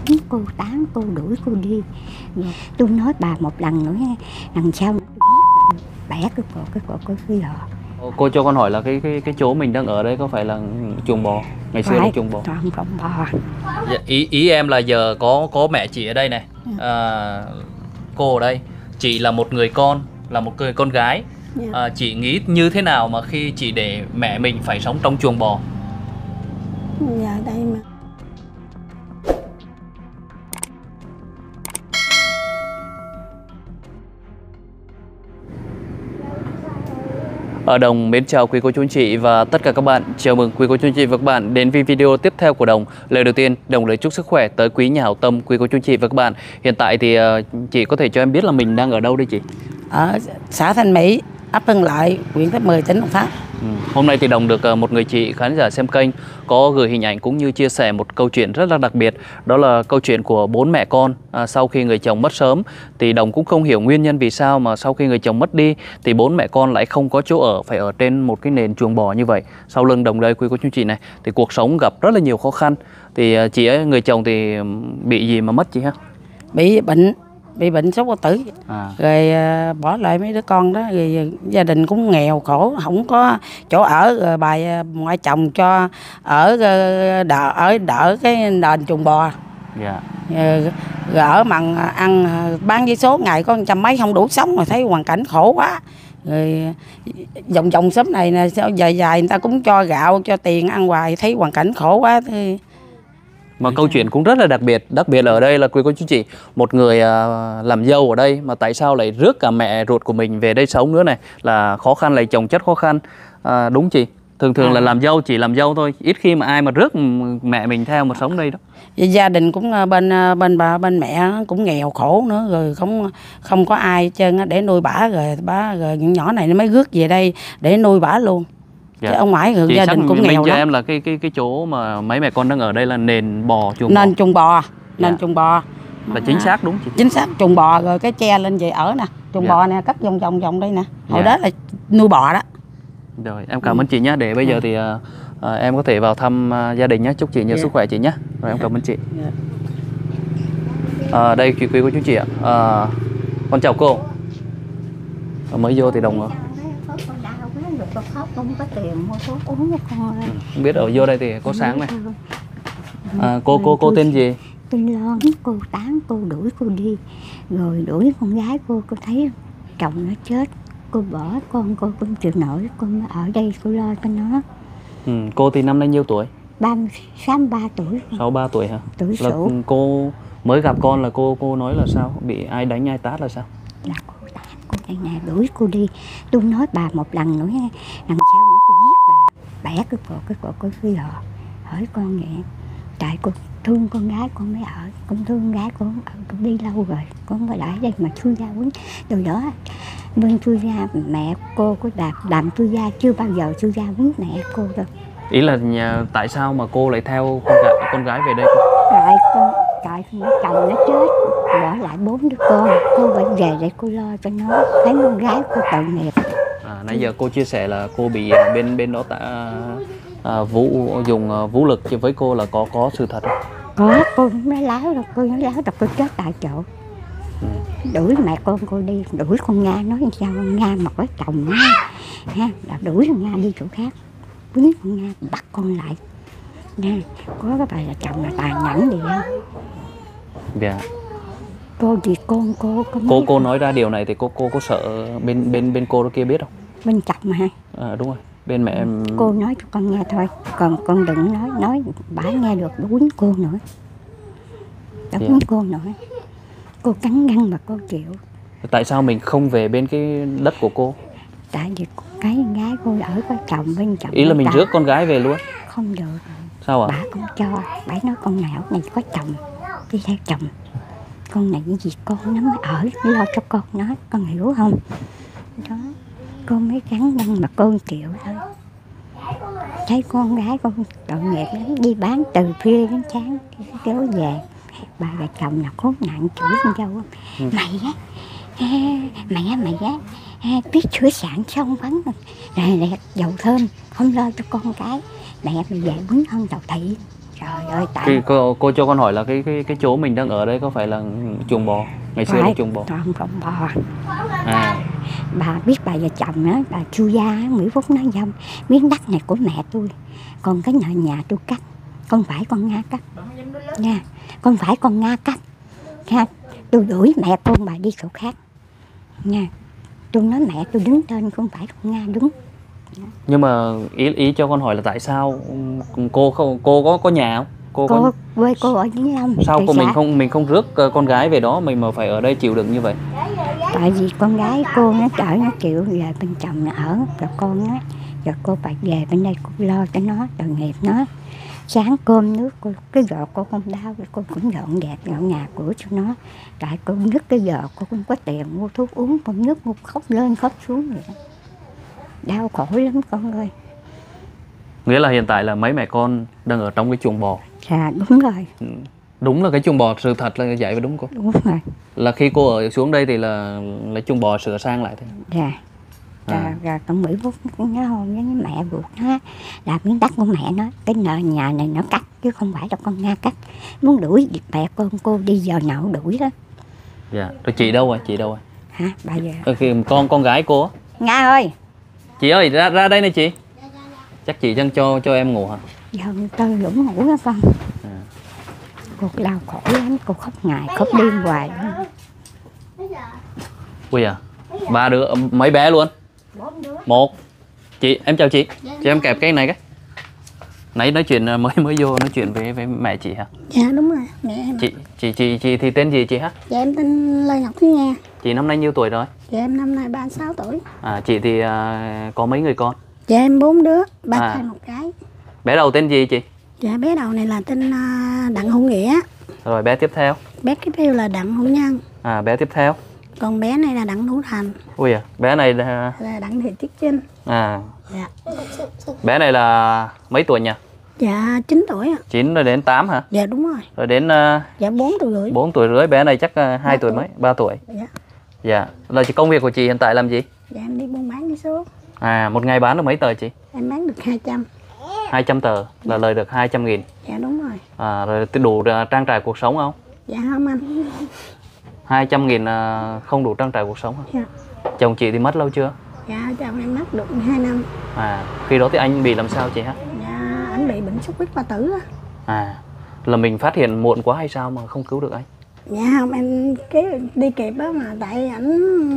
đánh cô, tán cô, đuổi cô đi. Rồi tôi nói bà một lần nữa nha, lần sau tôi giết bà, bẻ cái cổ cái lò. Cô cho con hỏi là cái chỗ mình đang ở đây có phải là chuồng bò? Ngày xưa là chuồng bò. Toàn con bò. Dạ, ý em là giờ có mẹ chị ở đây này, cô ở đây, chị là một người con, là một người con gái. Chị nghĩ như thế nào mà khi chị để mẹ mình phải sống trong chuồng bò? Dạ đây mà. Đồng mến chào quý cô chú anh chị và tất cả các bạn. Chào mừng quý cô chú anh chị và các bạn đến với video tiếp theo của Đồng. Lời đầu tiên, Đồng lời chúc sức khỏe tới quý nhà hảo tâm quý cô chú anh chị và các bạn. Hiện tại thì chị có thể cho em biết là mình đang ở đâu đây chị? Ở xã Thanh Mỹ, ấp Hưng Lợi, huyện Tháp 10, tỉnh Đồng Tháp. Hôm nay thì Đồng được một người chị khán giả xem kênh có gửi hình ảnh cũng như chia sẻ một câu chuyện rất là đặc biệt. Đó là câu chuyện của 4 mẹ con sau khi người chồng mất sớm. Thì Đồng cũng không hiểu nguyên nhân vì sao mà sau khi người chồng mất đi thì 4 mẹ con lại không có chỗ ở, phải ở trên một cái nền chuồng bò như vậy. Sau lưng Đồng đây quý cô chú chị này thì cuộc sống gặp rất là nhiều khó khăn. Thì chị ấy, người chồng thì bị gì mà mất chị ha? Bị bệnh sốt bao tử, rồi bỏ lại mấy đứa con đó, rồi gia đình cũng nghèo khổ, không có chỗ ở, rồi bà ngoại chồng cho ở đỡ cái nền chuồng bò. Rồi ở mặn ăn bán với số ngày có 100 mấy không đủ sống, mà thấy hoàn cảnh khổ quá. Rồi vòng xóm này nè, dài người ta cũng cho gạo cho tiền ăn hoài, thấy hoàn cảnh khổ quá thì. Mà câu chuyện cũng rất là đặc biệt ở đây là quý cô chú chị, một người làm dâu ở đây mà tại sao lại rước cả mẹ ruột của mình về đây sống nữa này, là khó khăn lại chồng chất khó khăn, đúng chị? Thường là làm dâu chỉ làm dâu thôi, ít khi mà ai mà rước mẹ mình theo mà sống đây đó. Gia đình cũng bên mẹ cũng nghèo khổ nữa, rồi không có ai hết trơn để nuôi bả, rồi những nhỏ này nó mới rước về đây để nuôi bả luôn. Chứ ông ngoại gia đình cũng nghèo lắm. Em là cái chỗ mà mấy mẹ con đang ở đây là nền bò, chuồng bò. Nền chuồng bò là chính xác đúng chị? Chính xác, chuồng bò rồi cái tre lên về ở nè, chuồng bò nè, cắt vòng đây nè. Hồi đó là nuôi bò đó. Rồi em cảm ơn chị nhé. Để bây giờ thì em có thể vào thăm gia đình nhé. Chúc chị nhiều sức khỏe chị nhé. Rồi em cảm ơn chị. Đây quý cô chú chị ạ. Con chào cô. Mới vô thì Đồng Con khóc không có tiền mua thuốc uống cho con ơi. Không biết ở vô đây thì có sáng này. Cô tên gì? Tên Loan. Cô tán cô, đuổi cô đi, rồi đuổi con gái cô thấy chồng nó chết, cô bỏ con cô cũng chịu nổi, con ở đây cô lo cho nó. Cô thì năm nay nhiêu tuổi? 63 tuổi. 63 tuổi hả? Tuổi là Sửu. Cô mới gặp con là cô nói là sao? Bị ai đánh ai tát là sao? Là cô tán cô đây nè, đuổi cô đi. Tôi nói bà một lần nữa nha, lần sau nữa tôi giết bà, bẻ cái cổ cái lò. Hỏi con vậy, tại cô thương con gái con mới ở, con thương gái con đi lâu rồi, con mới lại đây mà chui ra quýnh. Từ đó bên chui ra mẹ cô có làm chui ra, chưa bao giờ chui ra quýnh mẹ cô đâu. Ý là tại sao mà cô lại theo con gái về đây? Tại chồng nó chết, bỏ lại 4 đứa con, cô phải về để cô lo cho nó, thấy con gái cô tội nghiệp. Nãy giờ cô chia sẻ là cô bị bên đó dùng vũ lực chứ với cô là có sự thật không? Có, cô nói láo rồi, cô chết tại chỗ. Đuổi mẹ cô đi, đuổi con Nga, nói sao con Nga mà có chồng nó ha, là đuổi con Nga đi chỗ khác, quýnh con Nga bắt con lại nha. Có cái bài là chồng là tàn nhẫn gì không? Dạ. Cô thì cô nói ra điều này thì cô có sợ bên cô đó kia biết không? Bên chồng mà. Đúng rồi, bên mẹ em. Cô nói cho con nghe thôi, còn con đừng nói bả nghe được quýnh cô nữa, quýnh cô nữa. Cô cắn răng mà cô chịu. Tại sao mình không về bên cái đất của cô? Tại vì cái gái cô ở có chồng, bên chồng. Ý là mình rước con gái về luôn? Không được. Sao ạ? Bà không cho, bà nói con nào này có chồng, đi theo chồng. Con này cái gì con nó mới ở, lo cho con nó, con hiểu không? Đó, con mới cắn răng mà cô chịu thôi. Thấy con gái con tội nghiệp lắm, đi bán từ khuya đến sáng kéo về. Bà và chồng là khốn nạn chửi con dâu không? Mày á, biết sửa soạn xong vấn rồi dầu thơm, không lo cho con cái. Mẹ mày về quýnh hơn đầu thị. Trời ơi, tại Thì cô cho con hỏi là cái chỗ mình đang ở đây có phải là chuồng bò? Ngày xưa là chuồng bò. Không bò. À, Bà biết bà vợ chồng á, bà Chu Gia á, Mỹ Phúc nói dông, miếng đất này của mẹ tôi, còn cái nợ nhà tôi cắt, không phải con Nga cắt nha, không phải con Nga cắt nha, tôi đuổi mẹ con bà đi chỗ khác nha, tôi nói mẹ tôi đứng tên không phải con Nga đứng. nhưng mà ý cho con hỏi là tại sao cô có nhà không? Cô quê cô ở Vĩnh Long. Sao mình không rước con gái về đó, mình mà phải ở đây chịu đựng như vậy? Tại vì con gái cô nó chở nó chịu về bên chồng nó ở, rồi con á, rồi cô phải về bên đây cô lo cho nó, tội nghiệp nó. Sáng cơm nước cô, cái vợ cô không đau, cô cũng dọn dẹp dọn nhà cửa cho nó. Tại cô nứt cái giờ cô không có tiền mua thuốc uống, con nước cô khóc lên khóc xuống vậy đó. Đau khổ lắm con ơi. Nghĩa là hiện tại là mấy mẹ con đang ở trong cái chuồng bò. Dạ đúng rồi. Đúng là cái chuồng bò, sự thật là vậy phải đúng cô? Đúng rồi. Là khi cô ở xuống đây thì là chuồng bò sửa sang lại thôi. Dạ. Rồi con Mỹ Phúc nó hôn với mẹ buộc nó là miếng đất của mẹ nó, cái nợ nhà này nó cắt chứ không phải là con Nga cắt. Muốn đuổi mẹ con cô đi giờ nào đuổi đó. Dạ. Rồi chị đâu rồi? Chị đâu rồi? Hả? Bà giờ. Khi con gái cô á. Nga ơi. Chị ơi, ra đây nè chị. Chắc chị chân cho em ngủ hả? Giờ tôi vẫn ngủ đó con. Cô đau khổ lắm, cô khóc ngày khóc đêm hoài. Ui à, 3 đứa, mấy bé luôn? 1. Chị, em chào chị. Cho em kẹp cái này cái. Nãy nói chuyện mới vô nói chuyện với mẹ chị hả? Dạ đúng rồi, mẹ em. Chị thì tên gì chị hả? Dạ em tên Lê Ngọc Thúy Nga. Chị năm nay nhiêu tuổi rồi? Dạ em năm nay 36 tuổi. À, chị thì có mấy người con? Dạ em 4 đứa, 3 trai 1 gái. Bé đầu tên gì chị? Dạ bé đầu này là tên Đặng Hữu Nghĩa. Rồi bé tiếp theo? Bé tiếp theo là Đặng Hữu Nhân. À, bé tiếp theo? Còn bé này là Đặng Hữu Thành. Ui à, bé này là Đặng Thị Tuyết Trinh. À. Dạ. Bé này là mấy tuổi nhỉ? Dạ 9 tuổi ạ. 9 rồi đến 8 hả? Dạ đúng rồi. Rồi đến Dạ 4 tuổi rưỡi. 4 tuổi rưỡi, bé này chắc 2 tuổi mấy, 3 tuổi. Dạ. Dạ. Là công việc của chị hiện tại làm gì? Dạ em đi buôn bán đi số. À, một ngày bán được mấy tờ chị? Em bán được 200. 200 tờ là lời được 200.000. Dạ đúng rồi. À, rồi đủ trang trải cuộc sống không? Dạ không anh. 200.000 không đủ trang trải cuộc sống hả? Dạ. Chồng chị thì mất lâu chưa? Dạ chồng em mất được 2 năm. À, khi đó thì anh bị làm sao chị hả? Dạ anh bị bệnh xuất huyết bao tử á. À, là mình phát hiện muộn quá hay sao mà không cứu được anh? Dạ không, em đi kịp á, mà tại ảnh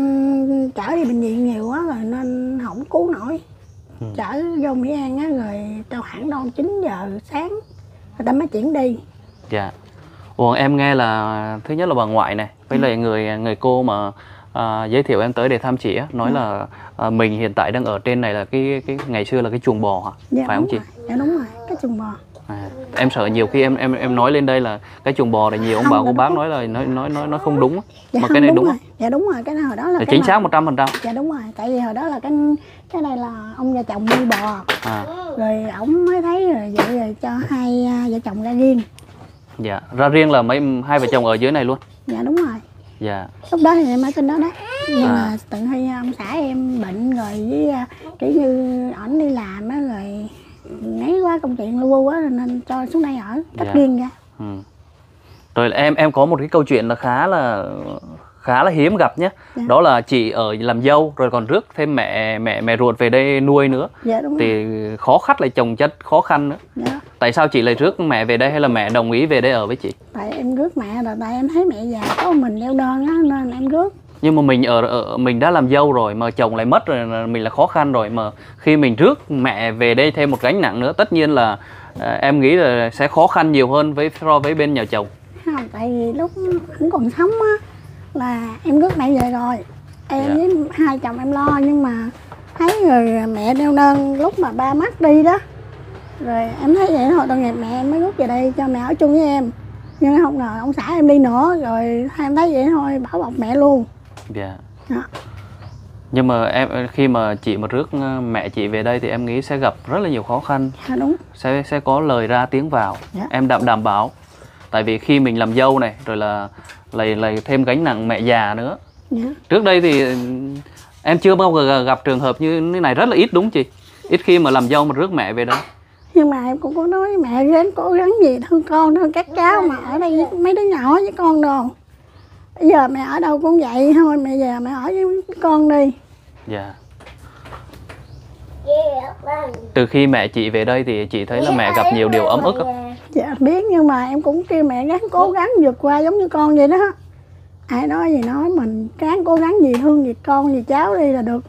chở đi bệnh viện nhiều quá rồi nên không cứu nổi. Chở vô Mỹ An á, rồi tao hẳn đâu 9 giờ sáng người ta mới chuyển đi. Dạ. Ủa, em nghe là thứ nhất là bà ngoại này với lại người cô mà giới thiệu em tới để thăm chị á, nói là mình hiện tại đang ở trên này là cái ngày xưa là cái chuồng bò hả? Dạ, phải không chị? Rồi. Dạ đúng rồi, cái chuồng bò. À, em sợ nhiều khi em nói lên đây là cái chuồng bò này nhiều ông bà cô bác nói là nói không đúng. Dạ mà không, cái này đúng rồi. không? Dạ đúng rồi, cái này hồi đó là chính xác 100%. Dạ đúng rồi, tại vì hồi đó là cái này là ông và chồng nuôi bò. À. Rồi ổng mới thấy rồi vậy rồi cho hai vợ chồng ra riêng. Dạ, ra riêng là hai vợ chồng ở dưới này luôn. Dạ đúng rồi. Dạ. Lúc đó thì em ở trên đó đó, nhưng mà tự khi ông xã em bệnh rồi với kiểu như ổng đi làm á, rồi nấy quá công chuyện lu bu quá nên cho xuống đây ở tách riêng ra. Rồi em có một cái câu chuyện là khá là hiếm gặp nhé. Dạ. Đó là chị ở làm dâu rồi còn rước thêm mẹ ruột về đây nuôi nữa. Dạ đúng thì rồi. khó khăn lại chồng chất khó khăn nữa. Dạ. Tại sao chị lại rước mẹ về đây hay là mẹ đồng ý về đây ở với chị? Tại em rước mẹ rồi, tại em thấy mẹ già có mình leo đơn á nên em rước. Nhưng mà mình đã làm dâu rồi mà chồng lại mất rồi, mình là khó khăn rồi, mà khi mình rước mẹ về đây thêm một gánh nặng nữa, tất nhiên là em nghĩ là sẽ khó khăn nhiều hơn so với bên nhà chồng. Không, tại vì lúc anh còn sống á là em rước mẹ về rồi, em với hai chồng em lo, nhưng mà thấy rồi mẹ đeo đơn lúc mà ba mất đi đó, rồi em thấy vậy thôi tội nghiệp mẹ, em mới rước về đây cho mẹ ở chung với em. Nhưng không ngờ ông xã em đi nữa rồi em thấy vậy thôi bảo bọc mẹ luôn. Dạ. Đó. Nhưng mà khi mà chị mà rước mẹ chị về đây thì em nghĩ sẽ gặp rất là nhiều khó khăn. Dạ đúng. Sẽ có lời ra tiếng vào. Dạ. Em đảm bảo. Tại vì khi mình làm dâu này rồi là lại thêm gánh nặng mẹ già nữa. Dạ. Trước đây thì em chưa bao giờ gặp trường hợp như thế này, rất là ít đúng chị? Ít khi mà làm dâu mà rước mẹ về đây. Nhưng mà em cũng có nói với mẹ ráng cố gắng gì thương con, thương các cháu mà ở đây với mấy đứa nhỏ với con đồ. Bây giờ mẹ ở đâu cũng vậy thôi, bây giờ mẹ ở với con đi. Dạ. Từ khi mẹ chị về đây thì chị thấy là mẹ gặp nhiều điều ấm ức không? Dạ biết, nhưng mà em cũng kêu mẹ ráng cố gắng vượt qua giống như con vậy đó. Ai nói gì nói, mình ráng cố gắng gì thương gì con gì cháu đi là được.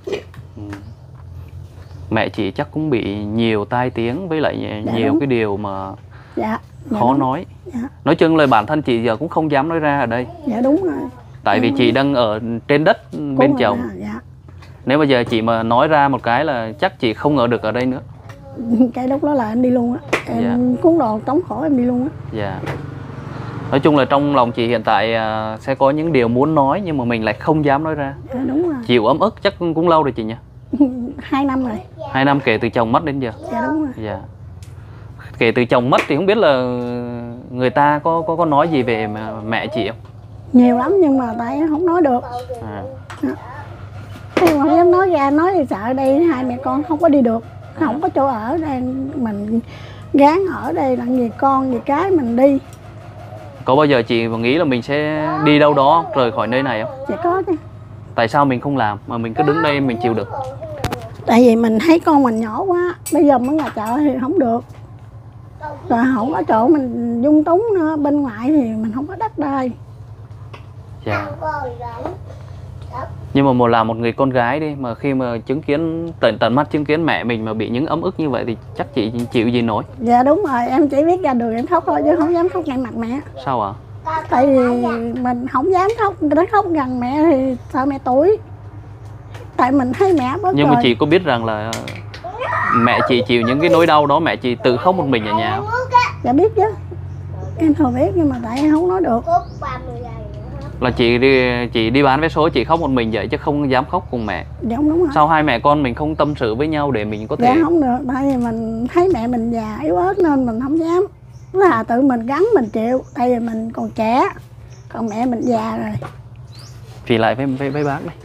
Mẹ chị chắc cũng bị nhiều tai tiếng với lại Dạ, nhiều đúng. cái điều mà Dạ, dạ khó đúng. nói. Dạ. Nói chung là bản thân chị giờ cũng không dám nói ra ở đây. Dạ đúng rồi. Tại vì chị đang ở trên đất bên Đúng rồi chồng. đó, dạ. Nếu bây giờ chị mà nói ra một cái là chắc chị không ở được ở đây nữa. Cái lúc đó là em đi luôn á. Em Dạ. cuốn đồ tống khổ em đi luôn á. Dạ. Nói chung là trong lòng chị hiện tại sẽ có những điều muốn nói nhưng mà mình lại không dám nói ra. Dạ đúng rồi. Chịu ấm ức chắc cũng lâu rồi chị nhỉ? 2 năm rồi. 2 năm kể từ chồng mất đến giờ. Dạ đúng rồi. Dạ. Kể từ chồng mất thì không biết là người ta có nói gì về mẹ chị không? Nhiều lắm nhưng mà tại em không nói được. À. Em không dám nói ra, nói thì sợ đây hai mẹ con không có đi được. Không có chỗ ở đây, mình gán ở đây làm gì con gì cái mình đi. Có bao giờ chị nghĩ là mình sẽ đi đâu đó rời khỏi nơi này không? Dạ có chứ. Tại sao mình không làm mà mình cứ đứng đây mình chịu được? Tại vì mình thấy con mình nhỏ quá, bây giờ mới nhà chợ thì không được. Rồi không có chỗ mình dung túng nữa, bên ngoài thì mình không có đất đai. Dạ. Nhưng mà làm một người con gái đi mà khi mà chứng kiến tận mắt chứng kiến mẹ mình mà bị những ấm ức như vậy thì chắc chị chịu gì nổi. Dạ đúng rồi, em chỉ biết ra đường em khóc thôi chứ không dám khóc ngay mặt mẹ. Sao ạ? Tại vì mình không dám khóc, người ta khóc gần mẹ thì sợ mẹ tuổi. Tại mình thấy mẹ bớt Nhưng rồi. mà chị có biết rằng là mẹ chị chịu những cái nỗi đau đó mẹ chị tự khóc một mình ở nhà không? Dạ biết chứ. Em thừa biết nhưng mà tại em không nói được. Là chị đi bán vé số chị khóc một mình vậy chứ không dám khóc cùng mẹ. Dạ không đúng rồi. Sao hai mẹ con mình không tâm sự với nhau để mình có thể... Dạ không được, tại vì mình thấy mẹ mình già yếu ớt nên mình không dám. Là tự mình gắn mình chịu, tại vì mình còn trẻ. Còn mẹ mình già rồi. Chị lại với bác đi.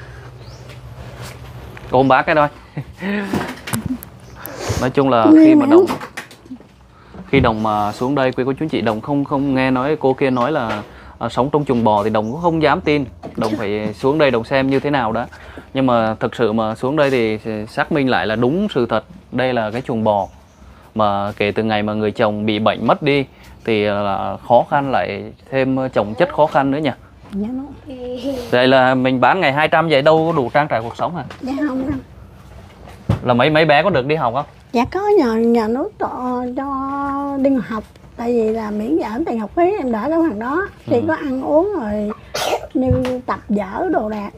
Ôm bác cái thôi. Nói chung là khi Đồng mà xuống đây quý cô chú chị, Đồng không nghe nói cô kia nói là sống trong chuồng bò thì Đồng cũng không dám tin. Đồng phải xuống đây Đồng xem như thế nào đó. Nhưng mà thực sự mà xuống đây thì xác minh lại là đúng sự thật. Đây là cái chuồng bò. Mà kể từ ngày mà người chồng bị bệnh mất đi thì là khó khăn, lại thêm chồng chất khó khăn nữa nhỉ. Dạ nó. Vậy là mình bán ngày 200 vậy đâu có đủ trang trải cuộc sống hả? Dạ không đâu. Là mấy bé có được đi học không? Dạ có nhà nước cho đi học. Tại vì là miễn giảm tiền học phí em đỡ cái phần đó. Thì có ăn uống rồi như tập vở đồ đạc.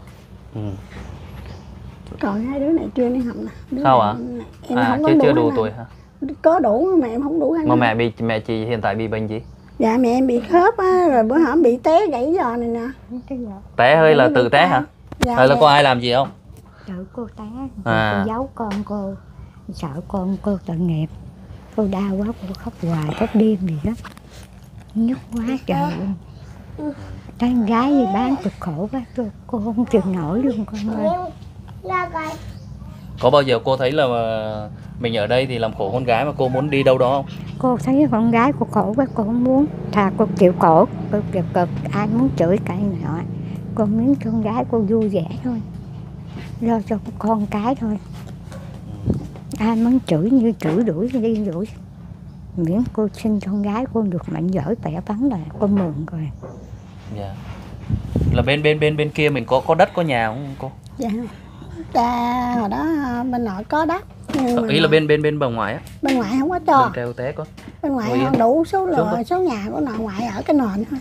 Còn hai đứa này chưa đi học nè. Sao ạ? Em không có chưa đủ đủ ăn tuổi hả? Có đủ mà em không đủ ăn. Mà mẹ chị hiện tại bị bệnh gì? Dạ mẹ em bị khớp á, rồi bữa hổm bị té gãy giò này nè. Té hơi là tự té hả? Dạ, Hay là dạ. có ai làm gì không? Sợ cô té, À. cô giấu con cô, sợ con cô tội nghiệp, cô đau quá cô khóc hoài, khóc đêm gì đó, nhức quá trời luôn. Thấy con gái gì bán cực khổ quá, cô không chịu nổi luôn con ơi. Có bao giờ cô thấy là mình ở đây thì làm khổ con gái mà cô muốn đi đâu đó không? Cô thấy con gái cô khổ quá, cô không muốn, thà cô chịu khổ, cô cực, ai muốn chửi cãi nọ, cô muốn con gái cô vui vẻ thôi, lo cho con cái thôi. Ai muốn chửi như chửi đuổi thì đi đuổi, miễn cô sinh con gái cô được mạnh giỏi khỏe khoắn là cô mừng rồi. Dạ. Là bên kia mình có đất có nhà không cô? Dạ. Cha hồi đó bên nội có đất. Nhưng Ý là bên bà ngoại á. Bên ngoại không có cho. Đừng treo té con. Bên ngoại Ngồi yên. không đủ số nhà của nội ngoại ở cái nền thôi.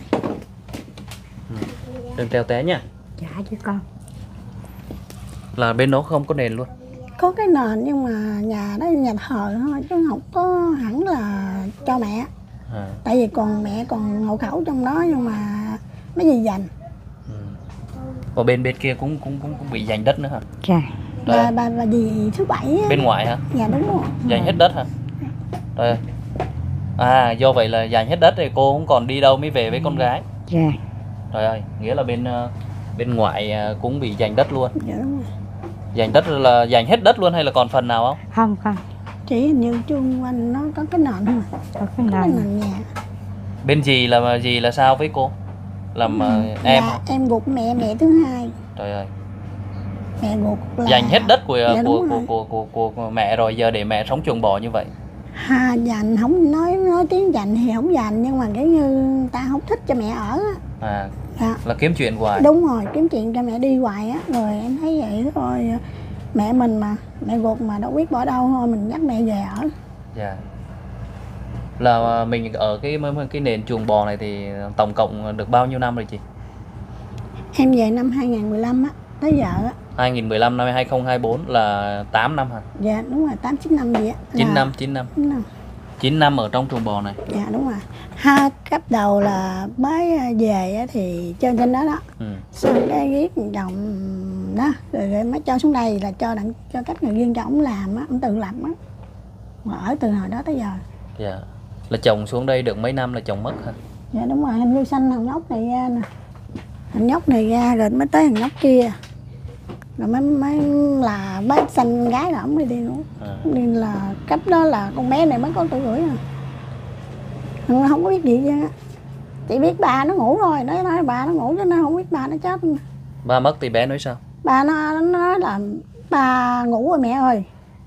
Đừng treo té nha. Dạ chứ con. Là bên đó không có nền luôn. Có cái nền nhưng mà nhà đó nhà thờ thôi chứ không có hẳn là cho mẹ. À. Tại vì còn mẹ còn hộ khẩu trong đó nhưng mà mấy gì dành. Và bên kia cũng bị giành đất nữa hả? Dạ. Bà dì thứ bảy á. Bên ngoài hả? Dạ đúng rồi. Giành hết đất hả? Rồi. À, do vậy là giành hết đất thì cô không còn đi đâu mới về với con gái. Dạ. Trời ơi, nghĩa là bên ngoại cũng bị giành đất luôn. Dạ đúng rồi. Giành đất là giành hết đất luôn hay là còn phần nào không? Không. Chỉ hình như chung quanh nó có cái nền thôi. Có cái Có cái nền. nền nhà. Bên dì là sao với cô? Làm em Dạ, hả? em gục mẹ thứ hai. Trời ơi, Mẹ gục là dành hết đất của Dạ, đúng của mẹ rồi, giờ để mẹ sống chuồng bò như vậy. dành không nói tiếng dành thì không dành, nhưng mà cái như ta không thích cho mẹ ở á. Dạ. Là kiếm chuyện hoài. Đúng rồi, kiếm chuyện cho mẹ đi hoài á. Rồi em thấy vậy thôi, mẹ mình mà, mẹ gục mà đâu biết bỏ đâu, thôi mình dắt mẹ về ở. Dạ. Là mình ở cái nền chuồng bò này thì tổng cộng được bao nhiêu năm rồi chị? Em về năm 2015 á, tới giờ á. 2015 năm 2024 là 8 năm hả? Dạ đúng rồi, 8-9 năm gì á. 9 Là- năm. 9 năm. 9 năm ở trong chuồng bò này. Dạ đúng rồi. Cấp đầu là mới về á thì chơi trên đó đó. Xong cái viết chồng đó, rồi mới cho xuống đây là cho các người viên cho ổng làm á, ổng tự làm á. Mà ở từ hồi đó tới giờ. Dạ. Là chồng xuống đây được mấy năm là chồng mất hả? Dạ đúng rồi, hình như sanh thằng nhóc này ra nè. Thằng nhóc này ra rồi mới tới thằng nhóc kia. Rồi mới là mới sanh gái rồi ổng đi nữa. Nên là cấp đó là con bé này mới có tuổi rưỡi à. Không có biết gì chứ. Chỉ biết bà nó ngủ rồi, nói bà nó ngủ chứ nó không biết bà nó chết. Ba mất thì bé nói sao? Bà nó nói là bà ngủ rồi mẹ ơi.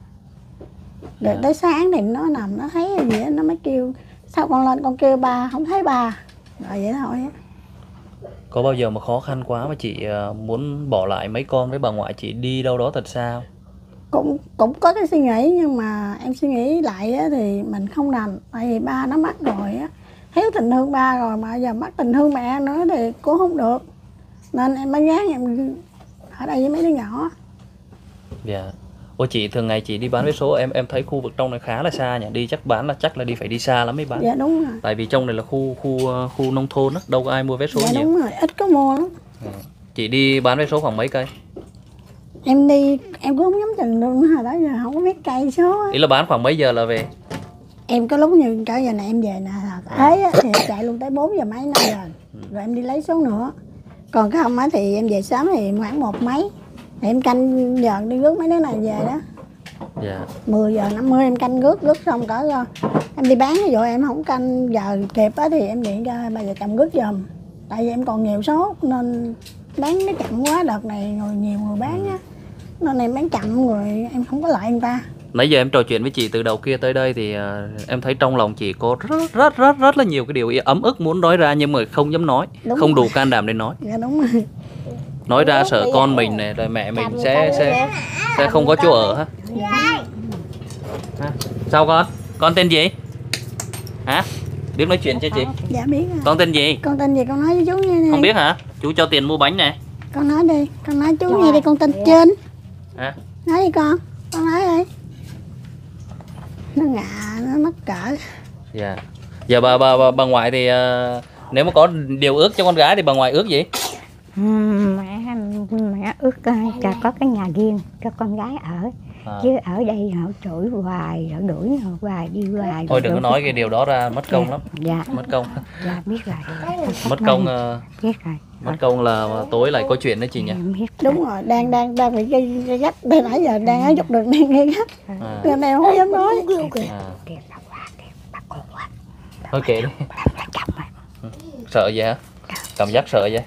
Rồi tới sáng thì nó nằm nó thấy gì đó, nó mới kêu sao con lên con kêu bà, không thấy bà. Rồi vậy thôi á. Có bao giờ mà khó khăn quá mà chị muốn bỏ lại mấy con với bà ngoại chị đi đâu đó thật xa không? Cũng có cái suy nghĩ, nhưng mà em suy nghĩ lại á, thì mình không đành. Tại vì ba nó mất rồi á, thiếu tình thương ba rồi mà giờ mất tình thương mẹ nữa thì cũng không được. Nên em mới gán em ở đây với mấy đứa nhỏ. Dạ. Ủa chị thường ngày chị đi bán vé số, em thấy khu vực trong này khá là xa nhỉ, đi chắc là đi phải đi xa lắm mới bán. Dạ đúng rồi. Tại vì trong này là khu nông thôn á, đâu có ai mua vé số Dạ nhiều. đúng rồi, ít có mua lắm. Chị đi bán vé số khoảng mấy cây? Em đi em cũng không dám chừng được, hồi đó giờ không có biết cây số á. Ý là bán khoảng mấy giờ là về? Em có lúc như cả giờ này em về nè, ấy á, thì chạy luôn tới 4 giờ mấy 5 giờ rồi em đi lấy số nữa. Còn cái không á thì em về sớm thì khoảng 1 mấy thì em canh giờ đi rước mấy đứa này về đó. Dạ. 10 giờ 50 em canh rước xong cỡ em đi bán rồi em không canh giờ kịp á thì em điện cho bà vợ chồng rước giùm. Tại vì em còn nhiều số nên bán nó chậm quá, đợt này rồi nhiều người bán á nên em bán chậm rồi em không có lợi người ta. Nãy giờ em trò chuyện với chị từ đầu kia tới đây thì em thấy trong lòng chị có rất là nhiều cái điều ấm ức muốn nói ra nhưng mà không dám nói, Đúng không rồi. đủ can đảm để nói. Dạ đúng rồi. Nói ra sợ con mình này rồi mẹ mình sẽ không có chỗ ở ha. Sao con? Con tên gì? Hả? Biết nói chuyện chưa chị? Dạ biết rồi. Con tên gì? Con tên gì con nói với chú nghe đi. Không biết hả? Chú cho tiền mua bánh này. Con nói đi, con nói chú nghe đi, con tên Trinh. Hả? Nói đi con nói đi. Nó ngạ, nó mắc cỡ. Dạ. Giờ bà ngoại thì nếu mà có điều ước cho con gái thì bà ngoại ước gì? Mẹ ước cho có cái nhà riêng cho con gái ở. Chứ ở đây họ chửi hoài, họ đuổi họ hoài, đi hoài. Thôi đừng có nói cái điều đó ra, mất công lắm. Dạ. Mất công. Dạ biết rồi. Mất công biết rồi. mất công là tối lại có chuyện đó chị nhỉ? Đúng rồi, đang bị gây gắt, từ nãy giờ đang ở dọc đường đang gây gắt. Nên em không dám nói. Thôi kệ đi. Sợ vậy hả? Cảm giác sợ vậy?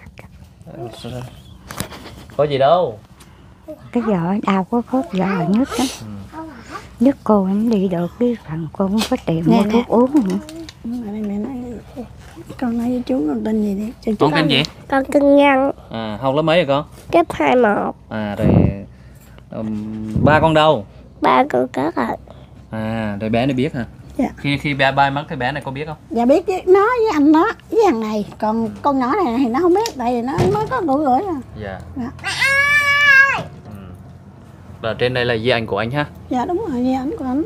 Có gì đâu. Cái giỏ đau có khớp giỏ nhức lắm. Nhức cô không đi được, cái phần cô không có tiền mua thuốc uống nữa. Mẹ nói, con nói với chú con tên gì đi. Con tên gì? Con tên Nhân. Học lớp mấy rồi con? Cấp 21. Rồi ba con đâu? Ba con cất rồi. Rồi bé này biết hả? Dạ. Khi bé bay mất thì bé này có biết không? Dạ biết chứ, nói với anh đó, với thằng này. Còn con nhỏ này thì nó không biết, tại vì nó mới có tuổi rưỡi à. Dạ. Dạ. Và trên đây là di ảnh của anh ha? Dạ đúng rồi, với ảnh của ảnh.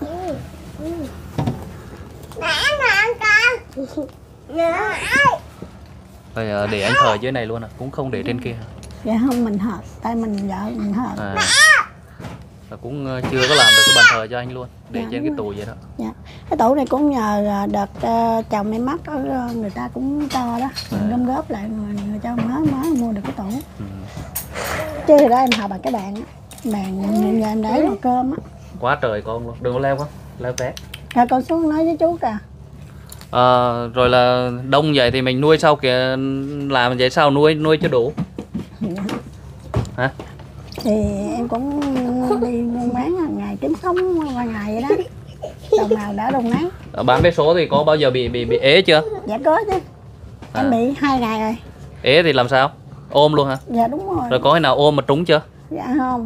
Rồi để anh thờ dưới này luôn à? Cũng không để trên kia hả? Dạ không, mình hợp, tại mình vợ mình hợp. Và cũng chưa có làm được cái bàn thờ cho anh luôn, để trên cái tủ vậy đó. Dạ. Cái tủ này cũng nhờ đợt chồng em mất, người ta cũng cho đó, mình gom góp lại người cho mới mua được cái tủ. Chứ thì đó em hợp bằng cái bàn em nhờ em để nồi cơm á. Quá trời con luôn. Đừng có leo con, leo té. Rồi con xuống nói với chú kìa. Rồi là đông vậy thì mình nuôi sao kìa, làm vậy sao nuôi cho đủ. Hả? Thì em cũng đi buôn bán hàng ngày, kiếm sống qua ngày vậy đó. Đồng nào đã đồng nấy. Bán vé số thì có bao giờ bị ế chưa? Dạ có chứ. Em bị 2 ngày rồi. Ế thì làm sao? Ôm luôn hả? Dạ đúng rồi. Rồi có khi nào ôm mà trúng chưa? Dạ không.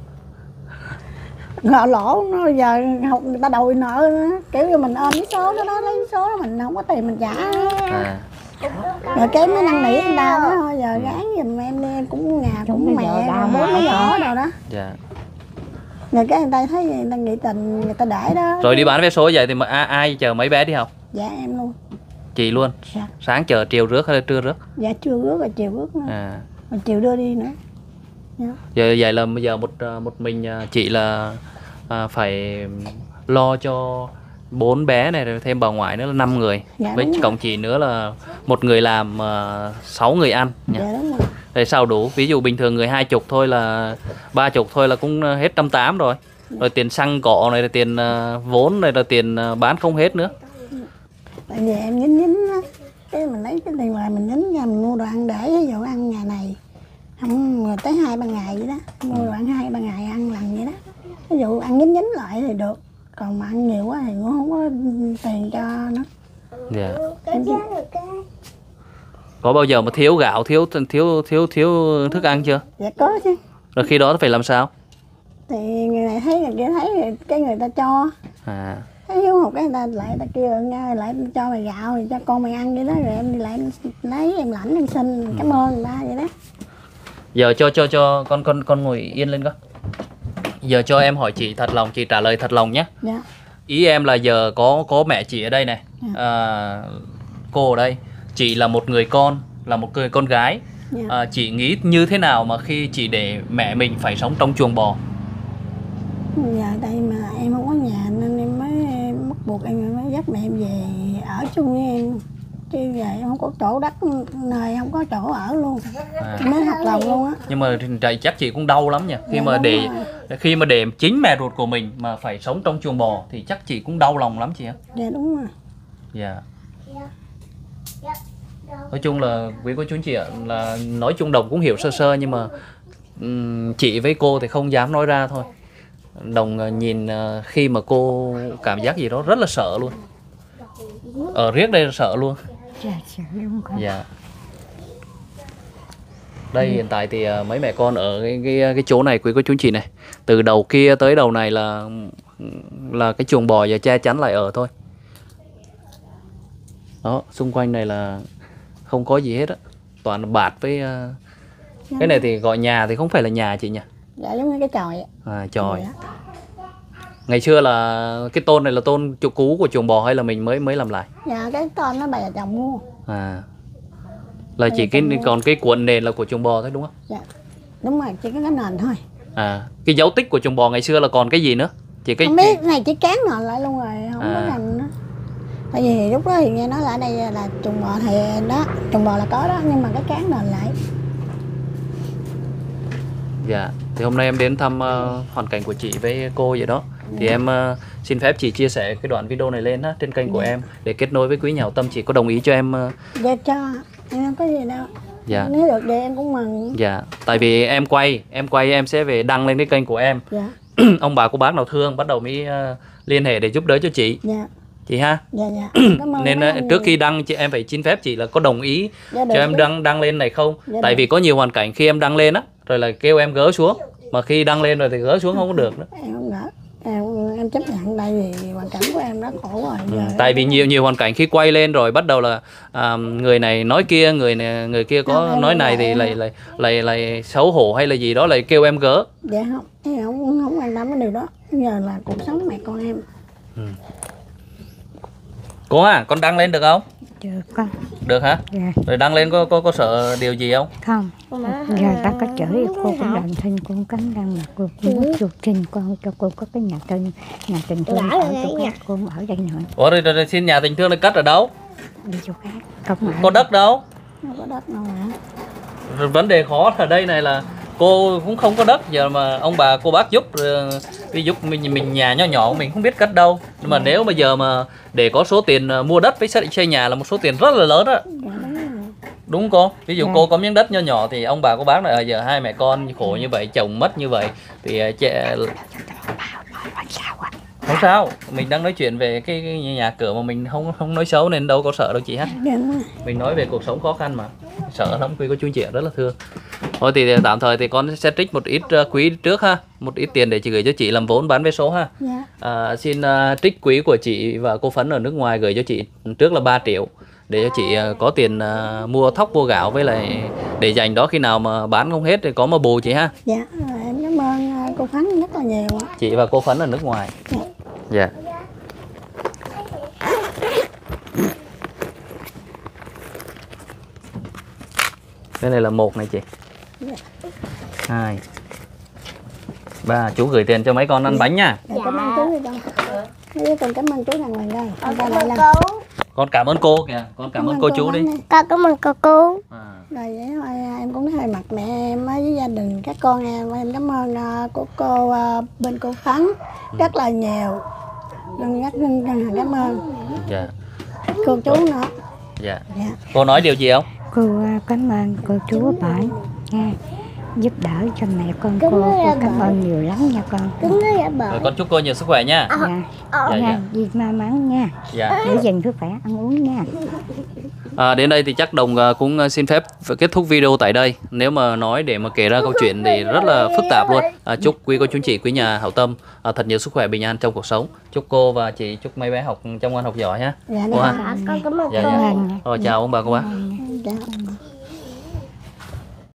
Ngợ lỗ nó giờ học người ta đòi nợ nữa. Kiểu như mình ôm cái số đó lấy cái số đó mình không có tiền mình trả. Rồi cái mới năn nỉ người ta đó thôi, giờ gán giùm em đi, em cũng nhà cũng mẹ bố nó nhỏ đồ đó. Dạ. Rồi cái người ta thấy người ta nghĩ tình người ta để đó. Rồi đi bán vé số vậy thì mà ai chờ mấy bé đi học? Dạ em luôn. Chị luôn? Dạ. Sáng chờ, chiều rước hay là trưa rước? Dạ trưa rước rồi chiều rước nữa. Rồi chiều đưa đi nữa. Dạ. Giờ vậy là bây giờ một mình chị là phải lo cho 4 bé này, rồi thêm bà ngoại nữa là 5 người. Dạ, với cộng chị nữa là một người làm 6 người ăn nhỉ? Dạ đúng rồi. Rồi sao đủ? Ví dụ bình thường người 20 thôi là 30 thôi là cũng hết 180 rồi. Rồi tiền xăng cọ này, rồi tiền vốn này, là tiền bán không hết nữa. Tại vì em nhín á, cái mình lấy cái tiền ngoài mình nhín ra mình mua đồ ăn để ví dụ ăn ngày này không rồi tới 2-3 ngày vậy đó, mua đồ ăn 2-3 ngày ăn lần vậy đó. Ví dụ ăn nhín lại thì được, còn mà ăn nhiều quá thì cũng không có tiền cho nó. Dạ. Em chỉ... Có bao giờ mà thiếu gạo, thiếu thức ăn chưa? Dạ có chứ. Rồi khi đó phải làm sao? Thì người này thấy người kia thấy rồi cái người ta cho. Thấy thiếu hụt cái người ta lại ta kêu nha, lại cho mày gạo thì cho con mày ăn vậy đó, rồi em đi lại em lấy em lãnh em xin cảm ơn người ta vậy đó. Giờ cho con ngồi yên lên con. Giờ cho em hỏi chị thật lòng, chị trả lời thật lòng nhé. Dạ. Ý em là giờ có mẹ chị ở đây này, cô ở đây, chị là một người con, là một người con gái. Chị nghĩ như thế nào mà khi chị để mẹ mình phải sống trong chuồng bò? Giờ đây mà em không có nhà nên em mới bắt buộc em mới dắt mẹ em về ở chung với em. Chứ giờ em không có chỗ đất nơi, không có chỗ ở luôn. Mới hợp đồng luôn á. Nhưng mà chắc chị cũng đau lắm nha. Khi mà để chính mẹ ruột của mình mà phải sống trong chuồng bò thì chắc chị cũng đau lòng lắm chị ạ. Dạ đúng rồi. Dạ. Nói chung là quý cô chú anh chị ạ, là nói chung Đồng cũng hiểu sơ sơ, nhưng mà chị với cô thì không dám nói ra thôi. Đồng nhìn khi mà cô cảm giác gì đó rất là sợ luôn. Ở riết đây là sợ luôn. Dạ sợ luôn con. Dạ. Đây hiện tại thì mấy mẹ con ở cái chỗ này quý cô chú anh chị này, từ đầu kia tới đầu này là cái chuồng bò và che chắn lại ở thôi. Đó, xung quanh này là không có gì hết á, toàn là bạt với cái này thì gọi nhà thì không phải là nhà chị nhỉ? Dạ giống như cái chòi ạ. Chòi. Ngày xưa là cái tôn này là tôn chỗ cũ của chuồng bò hay là mình mới làm lại? Dạ cái tôn nó bà chồng mua. Là chỉ còn cái cuộn nền là của chuồng bò thôi đúng không? Dạ đúng rồi, chỉ có cái nền thôi. Cái dấu tích của chuồng bò ngày xưa là còn cái gì nữa? Không biết, này chỉ cán nền lại luôn rồi, không có nền nữa. Tại vì lúc đó thì nghe nói là ở đây là chuồng bò thì đó, chuồng bò là có đó, nhưng mà cái cán nền lại. Dạ, thì hôm nay em đến thăm hoàn cảnh của chị với cô vậy đó. Thì em xin phép chị chia sẻ cái đoạn video này lên trên kênh của em để kết nối với quý nhà hảo tâm. Chị có đồng ý cho em? Dạ cho, em không có gì đâu. Dạ. Nếu được thì em cũng mừng. Dạ, tại vì em quay em sẽ về đăng lên cái kênh của em. Dạ. Ông bà cô bác nào thương bắt đầu mới liên hệ để giúp đỡ cho chị. Dạ. Chị ha. Dạ dạ. Cảm ơn. Nên trước khi đăng em phải xin phép chị là có đồng ý cho em đăng lên này không? Tại vì có nhiều hoàn cảnh khi em đăng lên á rồi là kêu em gỡ xuống, mà khi đăng lên rồi thì gỡ xuống không có được nữa. Em không gỡ. Em chấp nhận, tại vì hoàn cảnh của em rất khổ rồi. Tại vì nhiều hoàn cảnh khi quay lên rồi bắt đầu là người này nói kia, người kia có không, nói này thì lại xấu hổ hay là gì đó lại kêu em gỡ. Dạ không, em không quan tâm cái điều đó. Giờ là cuộc sống mẹ con em. Cô con đăng lên được không? Được con. Được hả? Dạ. Rồi đăng lên có sợ điều gì không? Không. Giờ ta có chửi cô cũng làm thân cũng cắn răng mà cô cũng muốn chuột trình con cho cô có cái nhà tình thương ở chỗ khác, cô ở đây nữa. Ủa rồi xin nhà tình thương này cất ở đâu? Đi chỗ khác. Không có đất đâu? Không có đất đâu hả? Vấn đề khó ở đây này là cô cũng không có đất, giờ mà ông bà cô bác giúp đi giúp mình nhà nhỏ nhỏ mình không biết cất đâu. Nhưng mà nếu bây giờ mà để có số tiền mua đất với xây nhà là một số tiền rất là lớn đó. Đúng cô, ví dụ cô có miếng đất nhỏ nhỏ thì ông bà cô bác là giờ hai mẹ con khổ như vậy, chồng mất như vậy thì không sao, mình đang nói chuyện về cái nhà cửa mà mình không nói xấu nên đâu có sợ đâu chị ha. Mình nói về cuộc sống khó khăn mà, sợ lắm quý cô chú anh chị rất là thương. Thôi thì tạm thời thì con sẽ trích một ít quý trước ha, một ít tiền để chị gửi cho chị làm vốn bán vé số ha. Xin trích quý của chị và cô Phấn ở nước ngoài gửi cho chị trước là 3 triệu để cho chị có tiền mua thóc mua gạo, với lại để dành đó khi nào mà bán không hết thì có mà bù chị ha. Dạ, em cảm ơn cô Phấn rất là nhiều. Chị và cô Phấn ở nước ngoài. Dạ. Cái này là 1 này chị. 2 3, chú gửi tiền cho mấy con ăn bánh nha. Dạ, cảm ơn chú đi con. Con cảm ơn chú rằng lần đây. Con ra lại lần. Con cảm ơn cô kìa, con cảm ơn cô chú đi. Con cảm ơn cô. Rồi vậy thôi, em cũng thay mặt mẹ em với gia đình các con em cảm ơn của cô bên cô Phấn rất là nhiều. Rất cảm ơn. Dạ. Cô chú nữa. Dạ. Cô nói điều gì không? Cô cảm ơn cô chú bởi nha, giúp đỡ cho mẹ con cô cảm ơn nhiều lắm nha con. Rồi con chúc cô nhiều sức khỏe nha. Nha, đi may mắn nha. Dạ. Để dành sức khỏe ăn uống nha. Đến đây thì chắc Đồng cũng xin phép kết thúc video tại đây. Nếu mà nói để mà kể ra câu chuyện thì rất là phức tạp luôn. Chúc quý cô chú chị, quý nhà hảo tâm thật nhiều sức khỏe bình an trong cuộc sống. Chúc cô và chị, chúc mấy bé học trong ngoan học giỏi nhé. Dạ, cô ha. Con cảm ơn Dạ, cô. dạ. Chào ông bà cô bác. dạ.